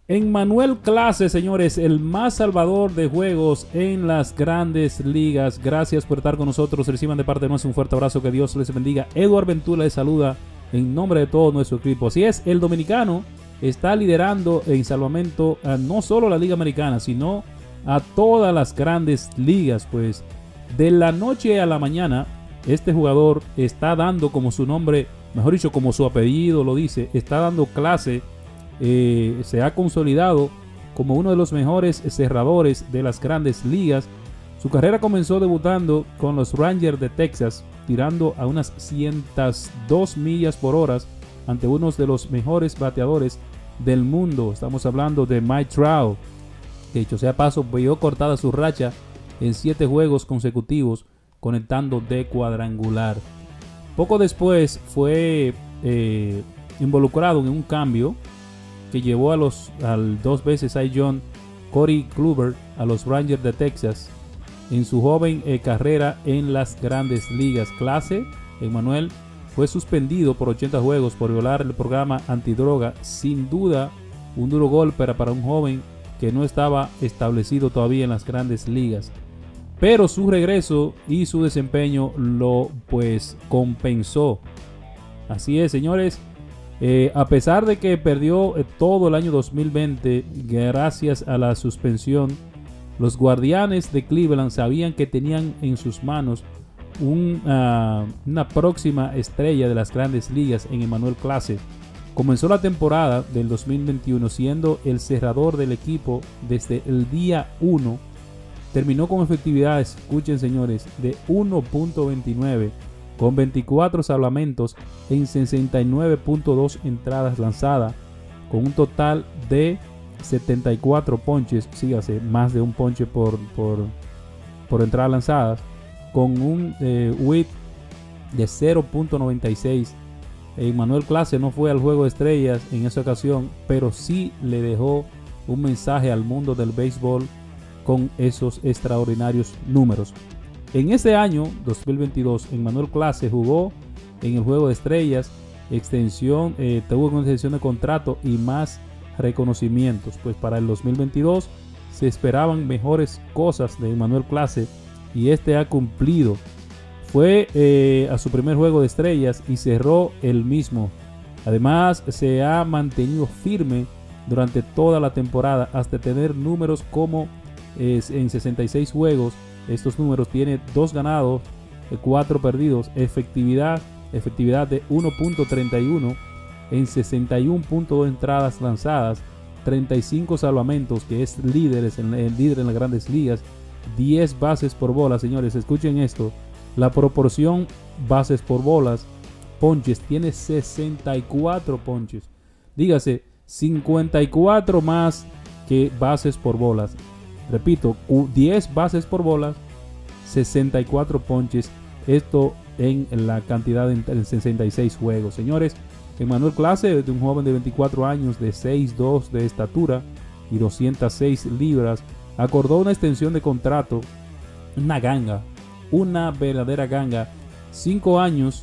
Emmanuel Clase, señores, el más salvador de juegos en las grandes ligas. Gracias por estar con nosotros. Reciban de parte de nosotros un fuerte abrazo. Que Dios les bendiga. Eduardo Ventura les saluda en nombre de todo nuestro equipo. Así es, el dominicano está liderando en salvamento a no solo la Liga Americana, sino a todas las grandes ligas. Pues de la noche a la mañana, este jugador está dando, como su nombre, mejor dicho, como su apellido lo dice, está dando clase. Se ha consolidado como uno de los mejores cerradores de las grandes ligas. Su carrera comenzó debutando con los Rangers de Texas, tirando a unas 102 millas por hora ante uno de los mejores bateadores del mundo. Estamos hablando de Mike Trout, que dicho sea paso, vio cortada su racha en 7 juegos consecutivos, conectando de cuadrangular. Poco después fue involucrado en un cambio que llevó al 2 veces Cy Young Corey Kluber a los Rangers de Texas en su joven carrera en las grandes ligas. Clase, Emmanuel, fue suspendido por 80 juegos por violar el programa antidroga. Sin duda, un duro golpe para un joven que no estaba establecido todavía en las grandes ligas. Pero su regreso y su desempeño lo compensó. Así es, señores. A pesar de que perdió todo el año 2020 gracias a la suspensión, los Guardianes de Cleveland sabían que tenían en sus manos una próxima estrella de las grandes ligas en Emmanuel Clase. Comenzó la temporada del 2021 siendo el cerrador del equipo desde el día 1. Terminó con efectividades, escuchen señores, de 1.29 con 24 salvamentos en 69.2 entradas lanzadas, con un total de 74 ponches, sígase, más de un ponche por entradas lanzadas, con un whip de 0.96. Emmanuel Clase no fue al juego de estrellas en esa ocasión, pero sí le dejó un mensaje al mundo del béisbol con esos extraordinarios números. En ese año 2022, Emmanuel Clase jugó en el juego de estrellas, tuvo una extensión de contrato y más reconocimientos. Pues para el 2022 se esperaban mejores cosas de Emmanuel Clase y este ha cumplido. Fue a su primer juego de estrellas y cerró el mismo. Además, se ha mantenido firme durante toda la temporada hasta tener números como en 66 juegos. Estos números tiene 2 ganados, 4 perdidos, efectividad de 1.31 en 61.2 entradas lanzadas, 35 salvamentos, que es el líder en las grandes ligas, 10 bases por bola. Señores, escuchen esto, la proporción bases por bolas, ponches, tiene 64 ponches, dígase 54 más que bases por bolas. Repito, 10 bases por bolas, 64 ponches. Esto en la cantidad de 66 juegos. Señores, Emmanuel Clase, de un joven de 24 años, de 6'2 de estatura y 206 libras, acordó una extensión de contrato, una ganga, una verdadera ganga, 5 años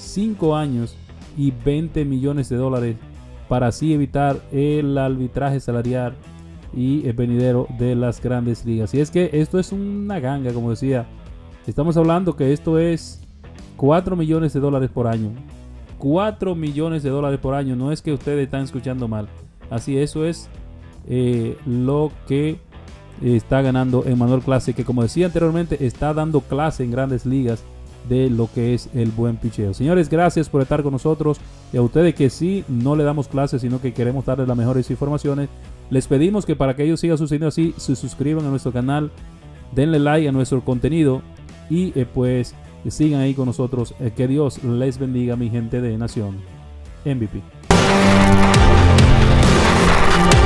y $20 millones, para así evitar el arbitraje salarial y el venidero de las grandes ligas. Y es que esto es una ganga, como decía. Estamos hablando que esto es $4 millones por año. $4 millones por año. No es que ustedes están escuchando mal. Así, eso es lo que está ganando Emmanuel Clase, que como decía anteriormente, está dando clase en grandes ligas de lo que es el buen picheo. Señores, gracias por estar con nosotros. Y a ustedes que sí, no le damos clases, sino que queremos darles las mejores informaciones, les pedimos que para que ellos sigan sucediendo así, se suscriban a nuestro canal, denle like a nuestro contenido y sigan ahí con nosotros. Que Dios les bendiga, mi gente de Nación MVP.